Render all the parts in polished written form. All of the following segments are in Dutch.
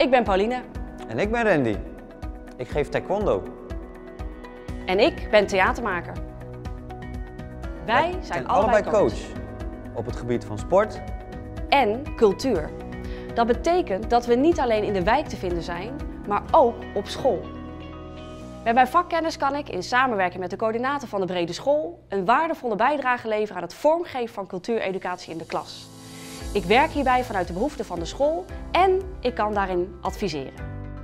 Ik ben Pauline. En ik ben Randy. Ik geef taekwondo. En ik ben theatermaker. Wij zijn allebei coach. Op het gebied van sport. En cultuur. Dat betekent dat we niet alleen in de wijk te vinden zijn, maar ook op school. Met mijn vakkennis kan ik, in samenwerking met de coördinator van de brede school, een waardevolle bijdrage leveren aan het vormgeven van cultuureducatie in de klas. Ik werk hierbij vanuit de behoeften van de school en ik kan daarin adviseren.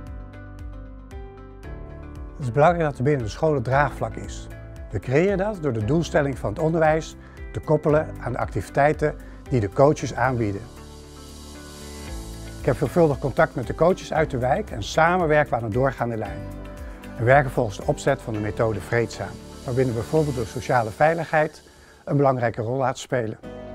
Het is belangrijk dat er binnen de school een draagvlak is. We creëren dat door de doelstelling van het onderwijs te koppelen aan de activiteiten die de coaches aanbieden. Ik heb veelvuldig contact met de coaches uit de wijk en samen werken we aan een doorgaande lijn. We werken volgens de opzet van de methode Vreedzaam, waarbinnen bijvoorbeeld de sociale veiligheid een belangrijke rol laat spelen.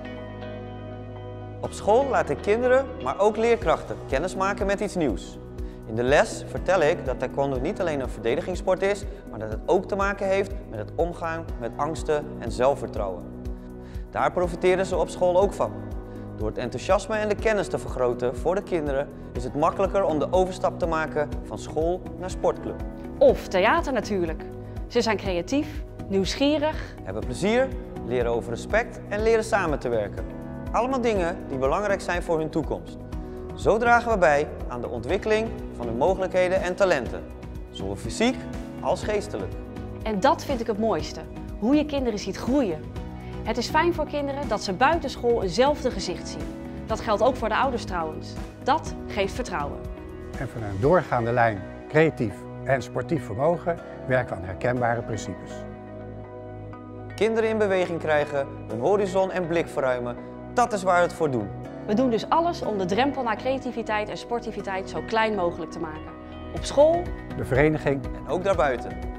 Op school laat ik kinderen, maar ook leerkrachten, kennis maken met iets nieuws. In de les vertel ik dat taekwondo niet alleen een verdedigingssport is, maar dat het ook te maken heeft met het omgaan met angsten en zelfvertrouwen. Daar profiteren ze op school ook van. Door het enthousiasme en de kennis te vergroten voor de kinderen is het makkelijker om de overstap te maken van school naar sportclub. Of theater natuurlijk. Ze zijn creatief, nieuwsgierig. Hebben plezier, leren over respect en leren samen te werken. Allemaal dingen die belangrijk zijn voor hun toekomst. Zo dragen we bij aan de ontwikkeling van hun mogelijkheden en talenten. Zowel fysiek als geestelijk. En dat vind ik het mooiste. Hoe je kinderen ziet groeien. Het is fijn voor kinderen dat ze buiten school eenzelfde gezicht zien. Dat geldt ook voor de ouders trouwens. Dat geeft vertrouwen. En vanuit een doorgaande lijn creatief en sportief vermogen werken we aan herkenbare principes. Kinderen in beweging krijgen, hun horizon en blik verruimen, dat is waar we het voor doen. We doen dus alles om de drempel naar creativiteit en sportiviteit zo klein mogelijk te maken. Op school De vereniging En ook daarbuiten.